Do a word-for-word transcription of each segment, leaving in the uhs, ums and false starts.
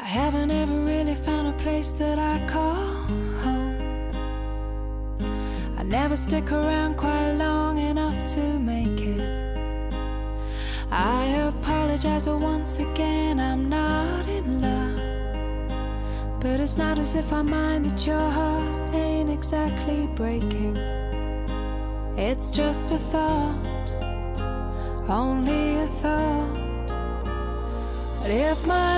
haven't ever really found a place that I call home. I never stick around quite long enough to make it. I apologize, but once again I'm not in love. But it's not as if I mind that your heart ain't exactly breaking. It's just a thought, only a thought. But if my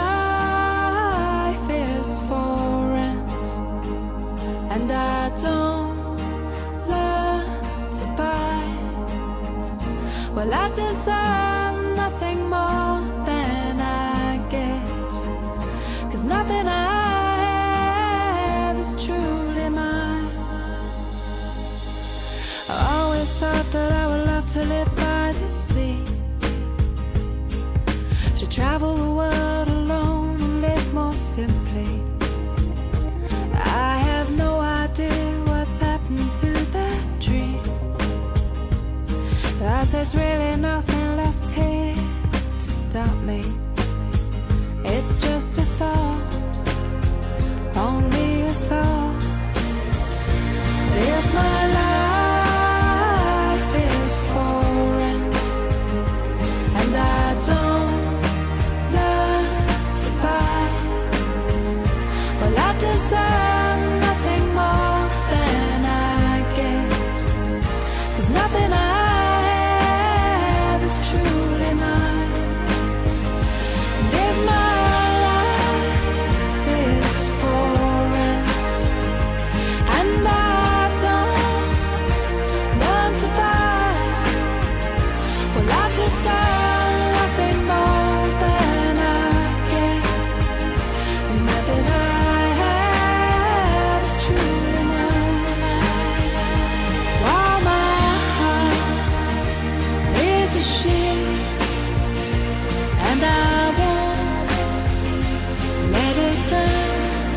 life is for rent and I don't learn to buy, well, I deserve nothing more than I get, 'cause nothing I have is truly mine. I always thought that I would love to live by the sea, to travel the world alone and live more simply. I have no idea what's happened to that dream, 'cause there's really nothing left here to stop me. It's just a thought, only a thought. But if my life is for rent and I don't learn to buy, well, I deserve nothing more than I get, 'cause nothing I have is truly mine. And if my life is for rent and I don't learn to buy, well, I deserve nothing more than I get, 'cause nothing I have is truly mine. While my heart is a ship and I won't let it down,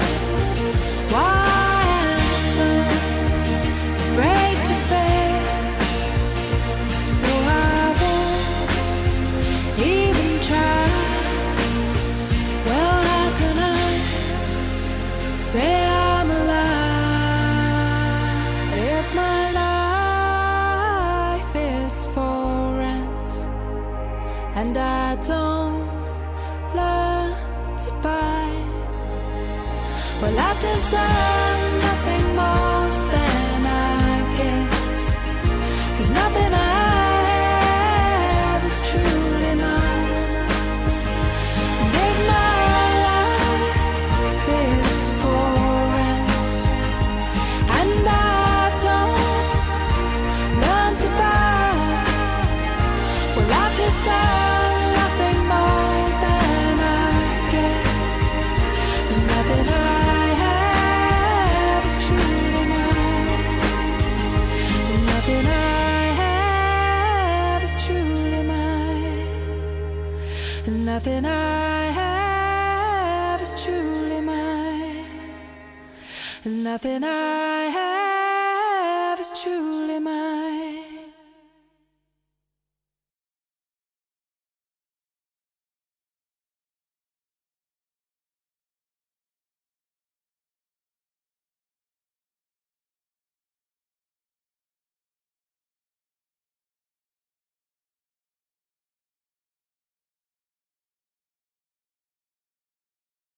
why am I so afraid to fail? So I won't even try. Well, how can I say I'm alive if my life is for rent and I don't learn to buy? Well, I deserve nothing more than I get, 'cause nothing I have is truly mine. And if my life is for rent and I don't learn to buy, well, I deserve nothing more than I get, 'cause nothing I have is truly mine. And nothing I have is truly mine. And nothing I have is truly mine. And nothing I have is truly mine.